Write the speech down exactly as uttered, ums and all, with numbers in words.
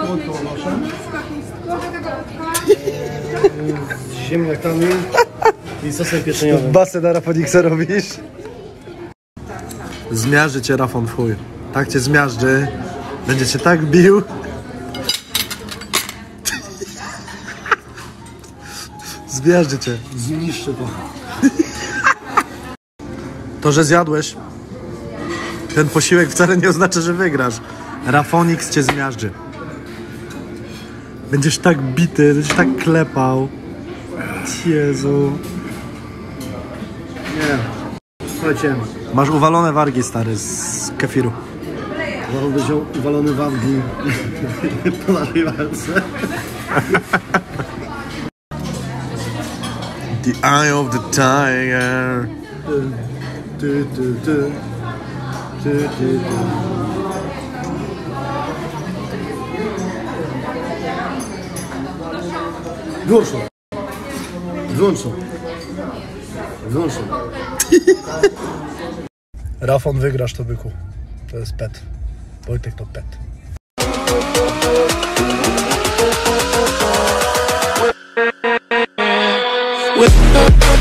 Z ziemniakami i sosem pieczeniowym. Basę na Rafoniksa robisz? Zmiażdży cię Rafon w chuj. Tak cię zmiażdży. Będzie cię tak bił. Zmiażdży cię. Zniszczy to. To, że zjadłeś ten posiłek wcale nie oznacza, że wygrasz. Rafonix cię zmiażdży. Będziesz tak bity, będziesz tak klepał. Jezu. Nie. Słuchajcie. Masz uwalone wargi, stary, z kefiru. Zaraz będzie uwalony wargi po naszej walce. The eye of the tiger. Ty, ty, ty. Ty, ty, ty. Wyłączą. Wyłączą. Wyłączą. Rafon, wygrasz to, byku. To jest pet. Wojtek to pet. With